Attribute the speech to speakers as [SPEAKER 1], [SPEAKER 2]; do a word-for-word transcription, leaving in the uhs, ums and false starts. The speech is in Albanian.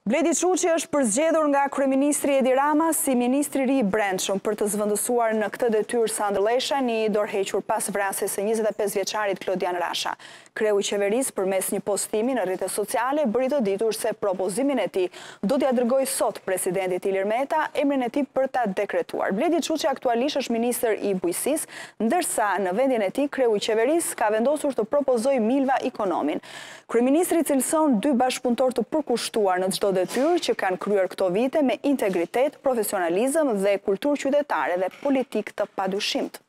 [SPEAKER 1] Bledi Çuçi është përzgjedhur nga kryeministri Edi Rama si ministri i ri i brendshëm për të zëvendësuar në këtë detyrë Sandër Lesha, një dorëhequr pas vrasjes së njëzet e pesë vjeçarit Klodian Rasha. Kreu i qeverisë përmes një postimi në rrjetet sociale bëri të ditur se propozimin e tij do t'ia dërgojë sot presidentit Ilir Meta emrin e tij për ta dekretuar. Bledi Çuçi aktualisht është ministër i bujqësisë, ndërsa në vendin e tij kreu i qeverisë ka vendosur të propozojë Milva Ikonomin. Kryeministri cilëson dy bashkëpunëtor të përkushtuar në çdo detyrë që kanë kryer këto vite me integritet, profesionalizëm dhe kulturë qytetare dhe politik të padyshimtë.